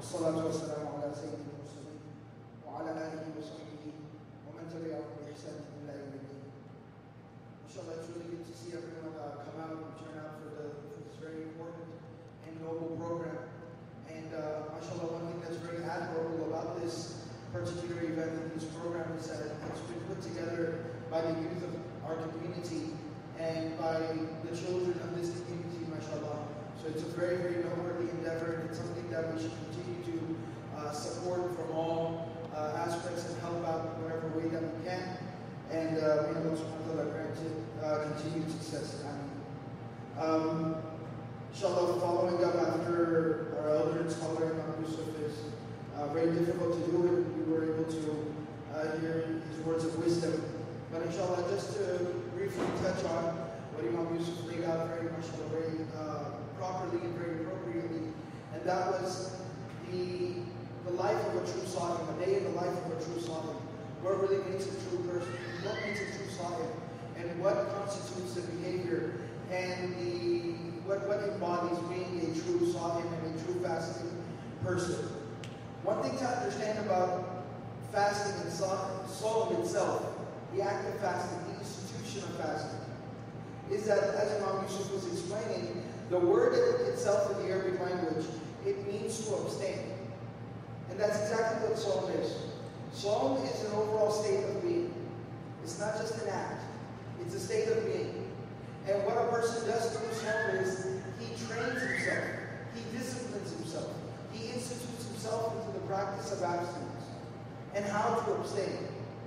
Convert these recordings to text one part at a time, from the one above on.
والصلاة والسلام على سيد المرسلين وعلى آله وصحبه ومن تبعهم بإحسان إلى يوم الدين. Inshallah, it's really good to see everyone come out and turn out for this very important and noble program. And mashallah, one thing that's very admirable about this particular event and this program is that it's been put together by the youth of our community and by the children of this community, mashallah. So it's a very, very noteworthy endeavor, and it's something that we should continue to support from all aspects and help out in whatever way that we can. And may Allah subhanahu wa ta'ala grant it continued success. Inshallah, following up after our elder and scholar Imam Yusuf is very difficult to do it. We were able to hear his words of wisdom. But inshallah, just to briefly touch on what Imam Yusuf laid out very much, very properly and very appropriately, and that was the life of a true Sa'im, a day in the life of a true Sa'im. What really makes a true person, what makes a true Sa'im, and what constitutes the behavior, and what embodies being a true Sa'im and a true fasting person. One thing to understand about fasting and Sawm itself, the act of fasting, the institution of fasting, is that, as Imam Yusuf was explaining, the word itself in the Arabic language, it means to abstain. And that's exactly what Sawm is. Sawm is an overall state of being. It's not just an act. It's a state of being. And what a person does through Sawm is he trains himself. He disciplines himself. He institutes himself into the practice of abstinence and how to abstain.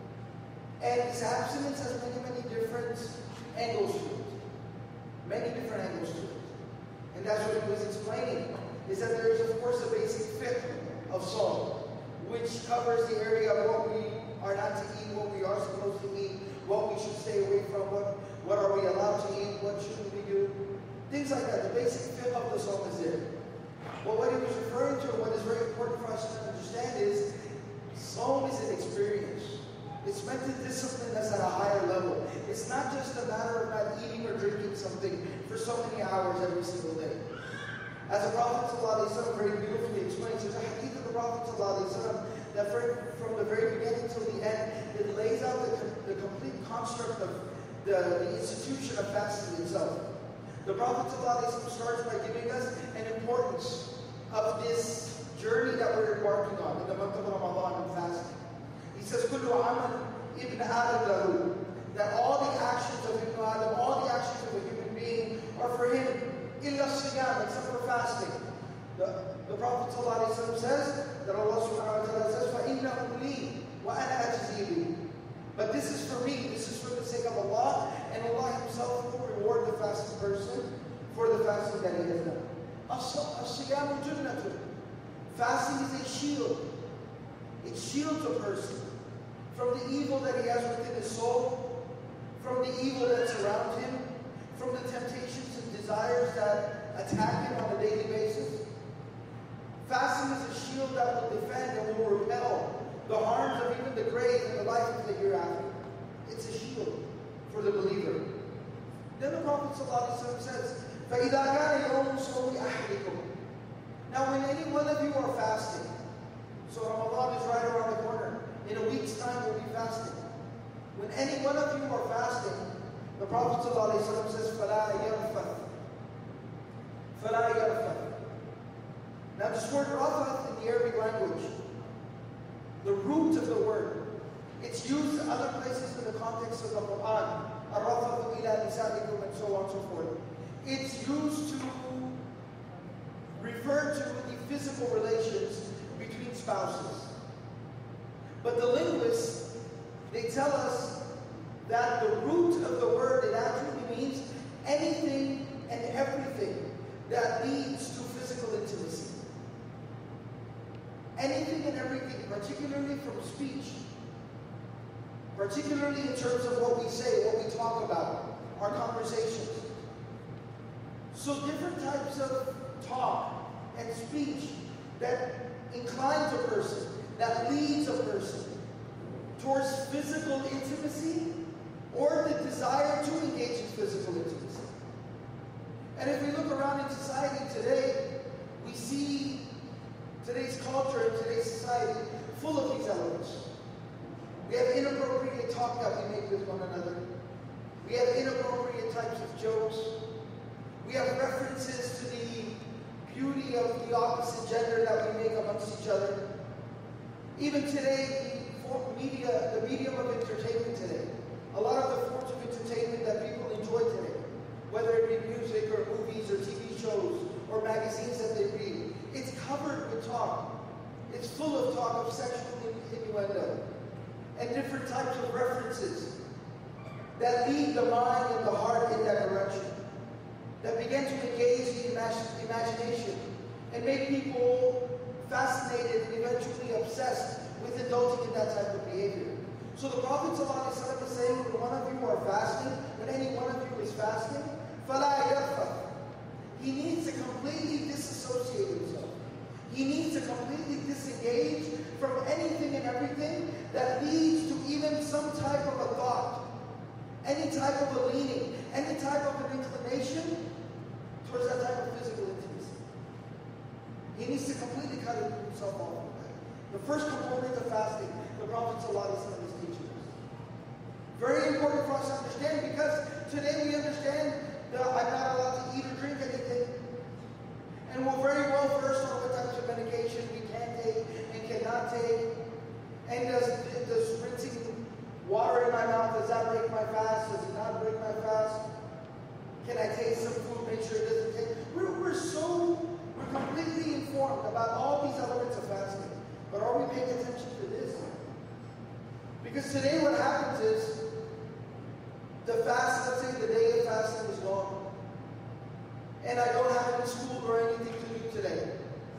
And this abstinence has many, many different angles to it. Many different angles to it. And that's what he was explaining, is that there is, of course, a basic fiqh of Sawm, which covers the area of what we are not to eat, what we are supposed to eat, what we should stay away from, what are we allowed to eat, what shouldn't we do, things like that. The basic fiqh of the Sawm is there. But what he was referring to, and what is very important for us to understand, is Sawm is an experience. It's meant to discipline us at a higher level. It's not just a matter of not eating or drinking something for so many hours every single day. As the Prophet ﷺ very beautifully explains, there's a hadith of the Prophet ﷺ that from the very beginning till the end, it lays out the complete construct of the institution of fasting itself. The Prophet ﷺ starts by giving us an importance of this journey that we're embarking on in the month of Ramadan and fasting. He says, "Kullu amal ibn Adam lahu," that all the actions of Ibn Adam, all the actions of a human being are for him, illa siyam, except for fasting. The Prophet ﷺ says that Allah subhanahu wa ta'ala says, فَإِنَّهُ لِي وَأَنَا أَجْزِي بِهِ. But this is for me, this is for the sake of Allah, and Allah Himself will reward the fasting person for the fasting that he has done. As-siyamu junnatun. Fasting is a shield. It shields a person from the evil that he has within his soul, from the evil that surrounds him, from the temptations and desires that attack him on a daily basis. Fasting is a shield that will defend and will repel the harms of even the grave and the life of the hereafter. It's a shield for the believer. Then the Prophet ﷺ says, فَإِذَا كَانَ يَوْمُ صَوْمِ أَحَدِكُمْ. Now when any one of you are fasting, so Ramadan is right around the corner. In a week's time we'll be fasting. When any one of you are fasting, the Prophet ﷺ says, فَلَا يَرْفَثْ. فَلَا يَرْفَثْ. Now this word rafath in the Arabic language, the root of the word, it's used in other places in the context of the Quran, ar-rafathu ila nisaikum, and so on and so forth. It's used to refer to the physical relations between spouses. But the linguists, they tell us that the root of the word, it actually means anything and everything that leads to physical intimacy. Anything and everything, particularly from speech, particularly in terms of what we say, what we talk about, our conversations. So different types of talk and speech that inclines a person, that leads a person towards physical intimacy or the desire to engage in physical intimacy. And if we look around in society today, we see today's culture We have inappropriate talk that we make with one another. We have inappropriate types of jokes. We have references to the beauty of the opposite gender that we make amongst each other. Even today, the medium of entertainment today, a lot of the forms of entertainment that people enjoy today, whether it be music or movies or TV shows or magazines that they read, it's covered with talk. It's full of talk of sexual innuendo and different types of references that lead the mind and the heart in that direction, that begin to engage the imagination and make people fascinated and eventually obsessed with indulging in that type of behavior. So the Prophet ﷺ is saying, when one of you are fasting, when any one of you is fasting, فَلَا يَرْفَثْ. He needs to completely disassociate himself. He needs to completely disengage from anything and everything that leads to even some type of a thought, any type of a leaning, any type of an inclination towards that type of physical intimacy. He needs to completely cut himself off from that. The first component of fasting, the Prophet ﷺ is teaching us. Very important for us to understand, because today we understand that I'm not allowed to eat or drink anything. And we're very well versed on what types of medication we can take and cannot take. And does rinsing water in my mouth, does that break my fast? Does it not break my fast? Can I taste some food, make sure it doesn't taste? We're completely informed about all these elements of fasting. But are we paying attention to this? Because today what happens is, the fast, let's say the day of fasting is gone, and I don't have any school or anything to do today.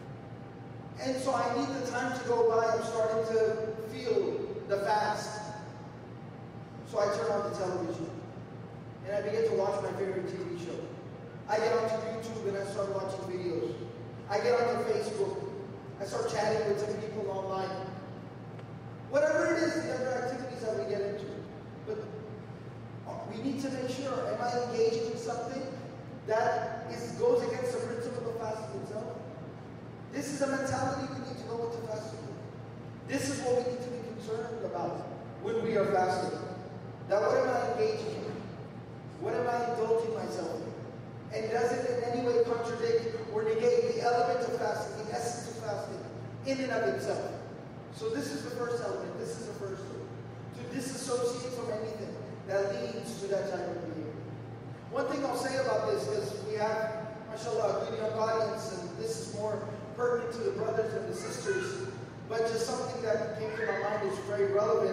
And so I need the time to go by. I'm starting to feel the fast. So I turn on the television and I begin to watch my favorite TV show. I get onto YouTube and I start watching videos. I get onto Facebook. I start chatting with some people online. Whatever it is, the other activities that we get into. But we need to make sure, am I engaging in something that goes against the principle of fasting itself? This is a mentality we need to go into fasting with. This is what we need to be concerned about when we are fasting. That what am I engaging in? What am I indulging myself in? And does it in any way contradict or negate the element of fasting, the essence of fasting, in and of itself? So this is the first element. This is the first thing. To disassociate from anything that leads to that type of behavior. One thing I'll say about this, because we have, mashallah, a good young audience, and this is more pertinent to the brothers and the sisters, but just something that came to my mind is very relevant.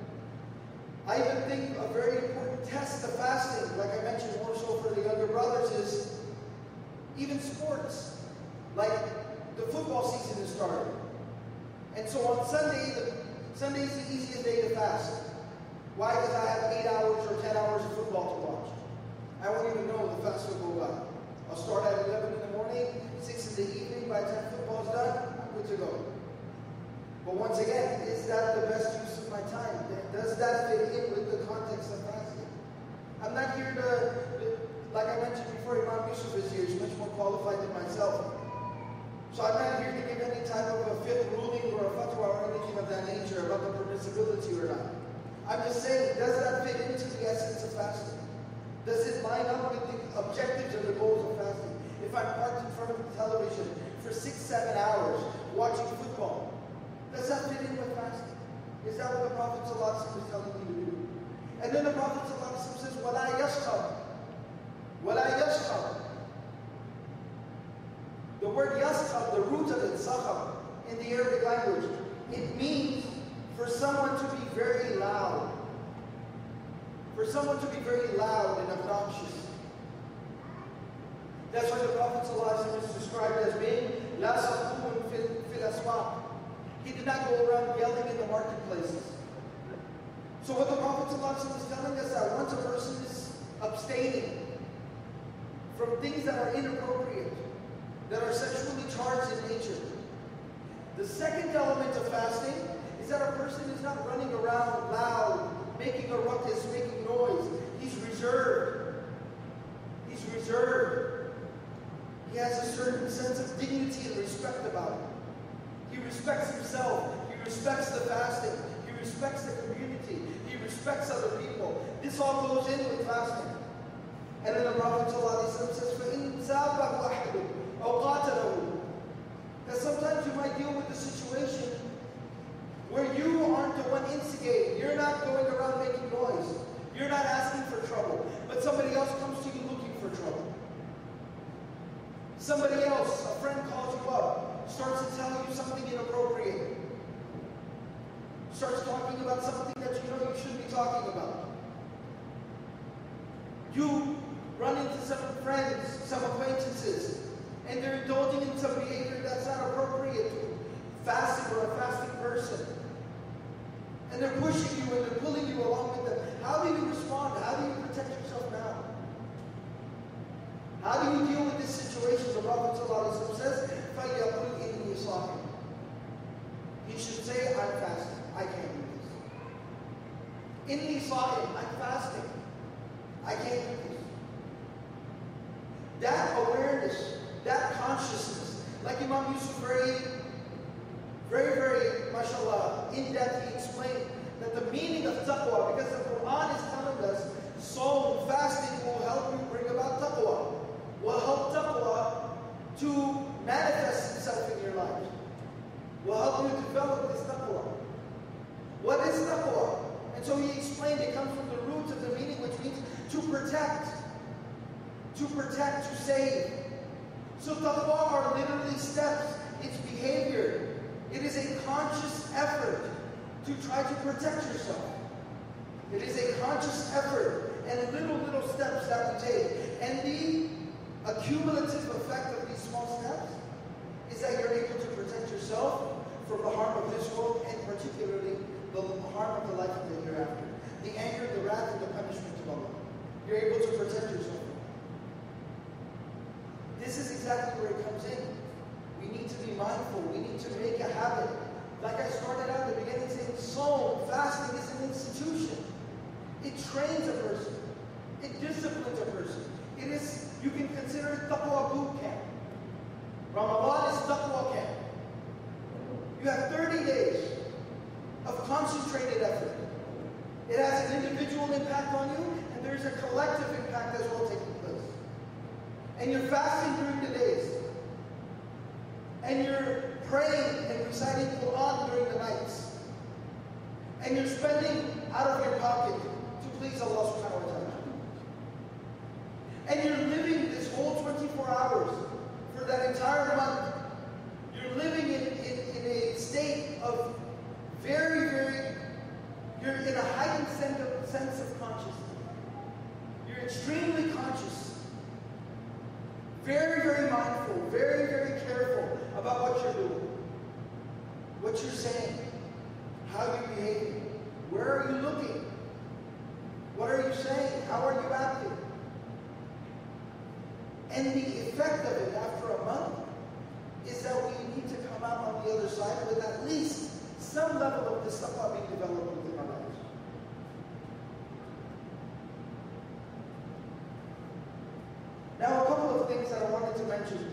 I even think a very important test of fasting, like I mentioned more so for the younger brothers, is even sports. Like the football season is starting. And so on Sunday is the easiest day to fast. Why? Because I have 8 hours or 10 hours of football to watch. I won't even know the fast will go by. I'll start at 11 in the morning, 6 in the evening. By the time football's done, I'm good to go. But once again, is that the best use of my time? Does that fit in with the context of fasting? I'm not here to, like I mentioned before, Imam Yusuf is here. He's much more qualified than myself. So I'm not here to give any type of a fifth ruling or a fatwa or anything of that nature about the permissibility or not. I'm just saying, does that fit into the essence of fasting? Does it line up with the objectives and the goals of fasting? If I'm parked in front of the television for 6-7 hours watching football, does that fit in with fasting? Is that what the Prophet ﷺ is telling you to do? And then the Prophet ﷺ says, وَلَا يَشْخَبْ. وَلَا يَشْخَبْ. The word yaskhab, the root of it, sakhab, in the Arabic language, it means for someone to be very loud. For someone to be very loud and obnoxious. That's why the Prophet ﷺ is described as being la sakhubun fil aswaq. He did not go around yelling in the marketplaces. So what the Prophet ﷺ is telling us, that once a person is abstaining from things that are inappropriate, that are sexually charged in nature. The second element of fasting is that a person is not running around loud, making a ruckus, making noise. He's reserved. He's reserved. He has a certain sense of dignity and respect about him. He respects himself. He respects the fasting. He respects the community. respects other people. This all goes in with fasting. And then the Prophet ﷺ says, فَإِنْ سَابَهُ أَحْدٌ أَوْ قَاتَلَهُ. That sometimes you might deal with the situation where you aren't the one instigating. You're not going around making noise. You're not asking for trouble. But somebody else comes to you looking for trouble. Somebody else, a friend calls you up, starts to tell you something inappropriate. Starts talking about something that you know you shouldn't be talking about. You run into some friends, some acquaintances, and they're indulging in some behavior that's not appropriate to fasting or a fasting person. And they're pushing you and they're pulling you along with them. How do you respond? How do you protect yourself now? How do you deal with this situation? The Prophet ﷺ says, فَلْيَقُلْ إِنِّي صَائِمٌ. He should say, I'm fasting. I can't do this. إِنِّي صَائِمٌ. I'm fasting. I can't do this. That awareness, that consciousness, like Imam Yusuf very, mashallah, in depth, he explained that the meaning of taqwa, because the Quran is telling us, so fasting will help you bring about taqwa, will help taqwa to manifest itself in your life, will help you develop this taqwa. What is taqwa? And so he explained it comes from the root of the meaning, which means to protect, to save. So taqwa are literally steps, it's behavior. It is a conscious effort to try to protect yourself. It is a conscious effort and little steps that we take. And the accumulative effect of these small steps is that you're able to protect yourself from the harm of this world and particularly the harm of the life of the hereafter. The anger, the wrath, and the punishment of Allah. You're able to protect yourself. This is exactly where it comes in. We need to be mindful. We need to make a habit. Like I started out at the beginning saying, fasting is an institution. It trains a person. It disciplines a person. It is, you can consider it taqwa boot camp. Ramadan is taqwa camp. You have 30 days of concentrated effort. It has an individual impact on you, and there's a collective impact as well taking place. And you're fasting during the days. And you're praying and reciting Quran during the nights. And you're spending out of your pocket to please Allah subhanahu wa ta'ala. And you're living this whole 24 hours for that entire month. You're living in a state of you're in a heightened sense of consciousness. You're extremely conscious. Very mindful, very careful about what you're doing, what you're saying, how you're behaving, where are you looking, what are you saying, how are you acting. And the effect of it after a month is that we need to come out on the other side with at least some level of this taqwa being developed within our lives. Now, a couple of things that I wanted to mention.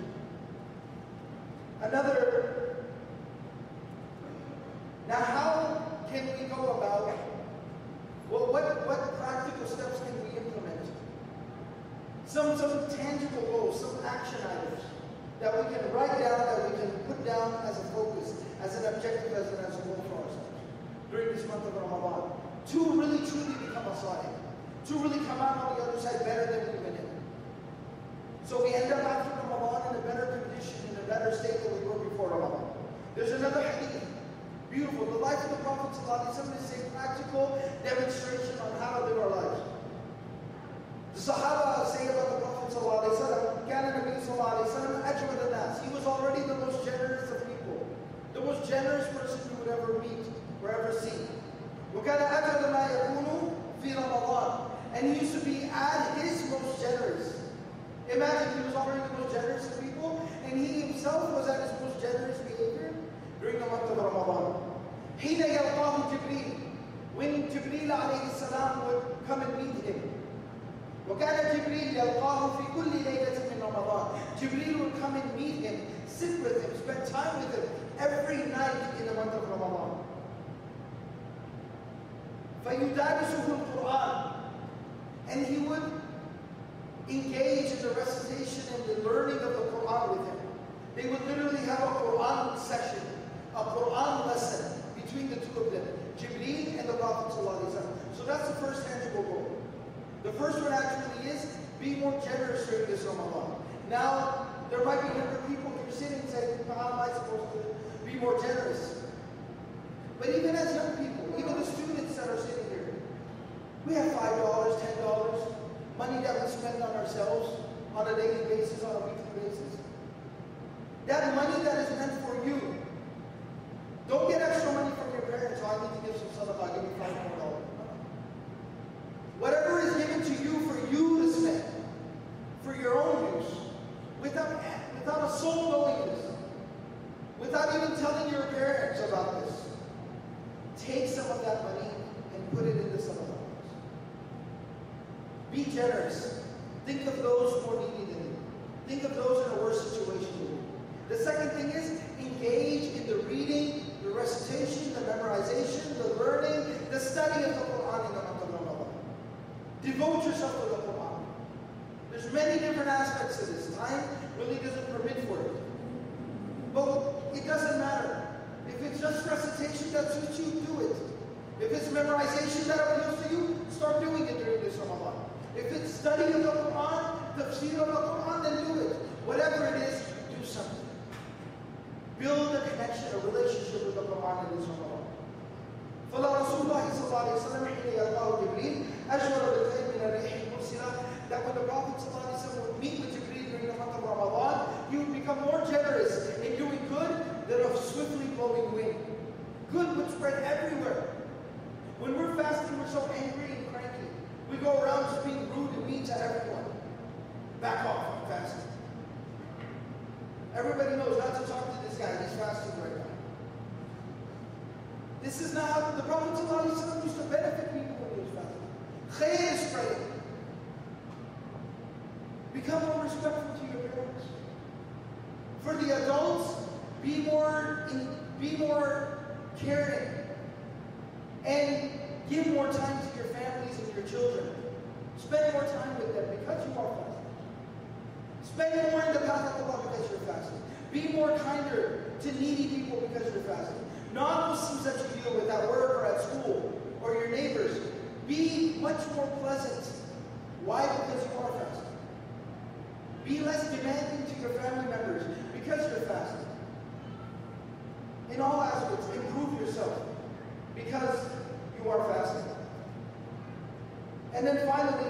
Now how can we go about, well, what practical steps can we implement? Some tangible goals, some action items that we can write down, that we can put down as a focus, as an objective, as a goal for ourselves during this month of Ramadan. To really truly become a sa'im. To really come out on the other side better than we went in. So we end up after Ramadan in a better condition, in a better state than we were before Ramadan. There's another hadith. Beautiful. The life of the Prophet ﷺ is a practical demonstration on how to live our lives. The Sahaba say about the Prophet ﷺ, كان النبي صلى الله عليه وسلم أجود الناس. He was already the most generous of people. The most generous person you would ever meet or ever see. وكان أجود ما يكون في رمضان. And he used to be at his most generous. Imagine he was already the most generous of people, and he himself was at his most generous behavior during the month of Ramadan. حين يلقاه جبريل, when Jibreel alayhi salam would come and meet him. وكان جبريل يلقاه في كل ليلة من رمضان. Jibreel would come and meet him, sit with him, spend time with him every night in the month of Ramadan. فَيُدَارِسُهُ الْقُرْآنِ. And he would engage in the recitation and the learning of the Quran with him. They would literally have a Quran session, a Quran lesson between the two of them, Jibreel and the Prophet ﷺ. So that's the first tangible goal. The first one actually is, be more generous during this Ramadan. Now, there might be younger people here sitting and saying, how am I supposed to be more generous? But even as young people, even the students that are sitting here, we have $5, $10, money that we spend on ourselves on a daily basis, on a weekly basis. That money that is meant for you. Don't get extra money from your parents. Oh, I need to give some sadaqah, give me $5 more. Whatever is given to you for you to spend, for your own use, without a soul knowing this, without even telling your parents about this, take some of that money and put it into sadaqah. Be generous. Think of those more needy than you. Think of those in a worse situation than you. The second thing is, engage in the reading, the recitation, the memorization, the learning, the study of the Quran in the month of Ramadan. Devote yourself to the Quran. There's many different aspects to this. Time really doesn't permit for it. But it doesn't matter. If it's just recitation that suits you, do it. If it's memorization that appeals to you, start doing it during this Ramadan. If it's study of the Quran, tafsir of the Quran, then do it. Whatever it is, do something. Build a connection, a relationship with the Quran in this Ramadan. فَلَا رَسُولُ اللَّهِ صَلَّى اللَّهُ عَلَيْهِ وَسَلَّمَ حِينَ يَلْقَاهُ جِبْرِيلُ أَشْوَرَ بِالْخَيْرِ مِنَ الرِّيحِ الْمُرْسِلَةِ. That when the Prophet ﷺ would meet with Jibreel during the month of Ramadan, he would become more generous in doing good than a swiftly blowing wind. Good would spread everywhere. When we're fasting, we're so angry and cranky. We go around just being rude and mean to everyone. Back off, I'm fasting. Everybody knows not to talk to this guy, he's fasting right now. This is not how the Prophet ﷺ used to benefit people when he was fasting. Khair is spreading. Become more respectful to your parents. For the adults, be more caring. And give more time to your families and your children. Spend more time with them because you are fasting. Spend more in the path of Allah because you're fasting. Be more kinder to needy people because you're fasting. Non-Muslims that you deal with at work or at school or your neighbors, be much more pleasant. Why? Because you are fasting. Be less demanding to your family members because you're fasting. In all aspects, improve yourself because you are fasting. And then finally,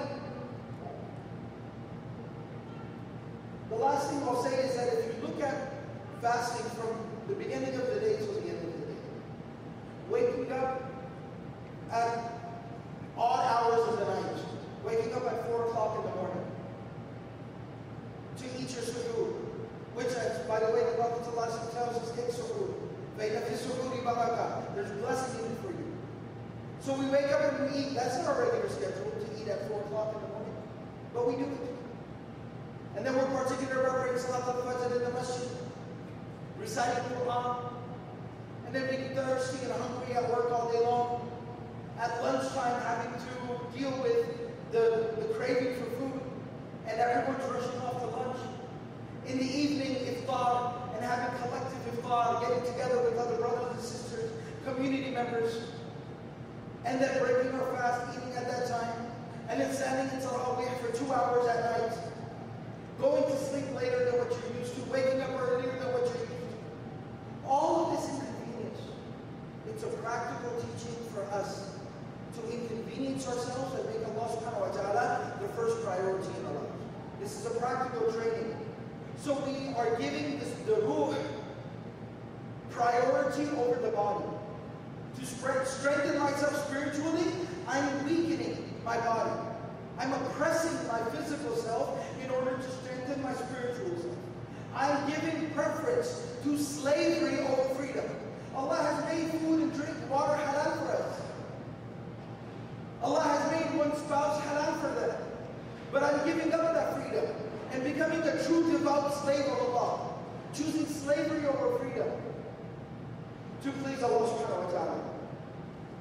the last thing I'll say is that if you look at fasting from the beginning of the day till the end of the day, waking up at odd hours of the night, waking up at 4 o'clock in the morning to eat your suhoor, which, by the way, the Prophet ﷺ tells us, take suhoor. There's blessing in it for you. So we wake up and we eat. That's not our regular schedule to eat at 4 o'clock in the morning. But we do it. And then we're particular about praying Salat al-Fajr in the masjid, reciting Quran. And then we get thirsty and hungry at work all day long. At lunchtime, having to deal with the craving for food. And everyone's rushing off to lunch. In the evening, iftar, and having collective iftar, getting together with other brothers and sisters, community members, and then breaking our fast, eating at that time, and then standing in Tarawih for 2 hours at night, going to sleep later than what you're used to, waking up earlier than what you're used to. All of this inconvenience, it's a practical teaching for us to inconvenience ourselves and make Allah subhanahu wa ta'ala the first priority in our lives. This is a practical training. So we are giving the ruh priority over the body. To strengthen myself spiritually, I'm weakening my body. I'm oppressing my physical self in order to strengthen my spiritual self. I'm giving preference to slavery over freedom. Allah has made food and drink, water halal for us. Allah has made one spouse halal for them. But I'm giving up that freedom and becoming a true devout slave of Allah. Choosing slavery over freedom to please Allah subhanahu wa ta'ala.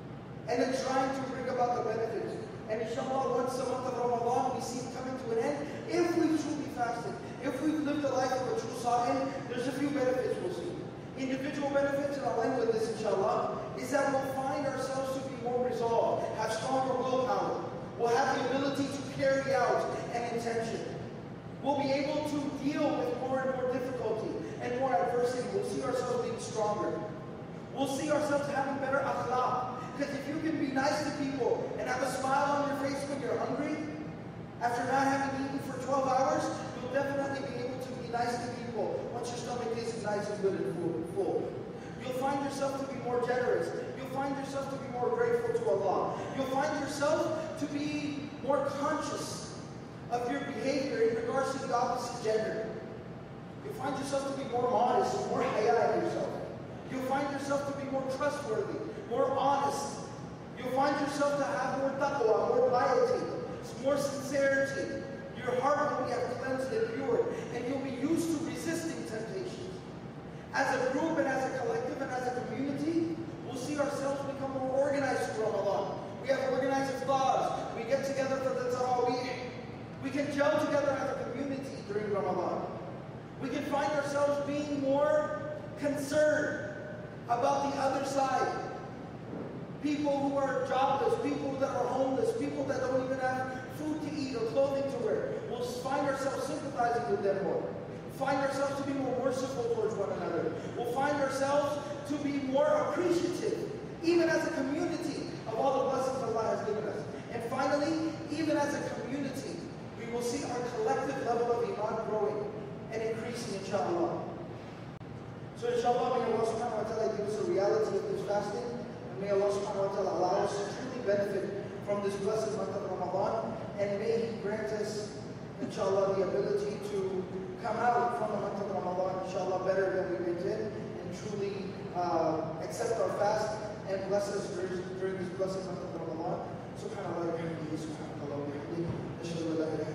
and then trying to bring about the benefits. And inshallah, once the month of Ramadan, we see it coming to an end. If we've truly fasted, if we've lived the life of a true Sa'im, there's a few benefits we'll see. Individual benefits, and I'll end with this inshallah, is that we'll find ourselves to be more resolved, have stronger willpower. We'll have the ability to carry out an intention. We'll be able to deal with more and more difficulty and more adversity. We'll see ourselves being stronger. We'll see ourselves having better akhlaq. Because if you can be nice to people and have a smile on your face when you're hungry, after not having eaten for 12 hours, you'll definitely be able to be nice to people once your stomach is nice and good and full. You'll find yourself to be more generous. You'll find yourself to be more grateful to Allah. You'll find yourself to be more conscious of your behavior in regards to the opposite gender. You'll find yourself to be more modest, more haya in yourself. You'll find yourself to be more trustworthy, more honest. You'll find yourself to have more taqwa, more piety, more sincerity. Your heart will be cleansed and pure, and you'll be used to resisting temptations. As a group and as a collective and as a community, we'll see ourselves become more organized through Ramadan. We have organized iftars. We get together for the Taraweeh. We can gel together as a community during Ramadan. We can find ourselves being more concerned about the other side. People who are jobless, people that are homeless, people that don't even have food to eat or clothing to wear. We'll find ourselves sympathizing with them more. Find ourselves to be more merciful towards one another. We'll find ourselves to be more appreciative, even as a community, of all the blessings Allah has given us. And finally, even as a community, we will see our collective level of iman growing and increasing, inshallah. So inshallah, may Allah subhanahu wa ta'ala give us a reality of this fasting, and may Allah subhanahu wa ta'ala allow us to truly benefit from this blessed month of Ramadan, and may He grant us, inshallah, the ability to come out from the month of Ramadan, inshallah, better than we went in, and truly accept our fast and bless us during this blessed month of Ramadan. Subhanallah wa bihamdihi, subhanallah wa bihamdihi, ashhadu an la ilaha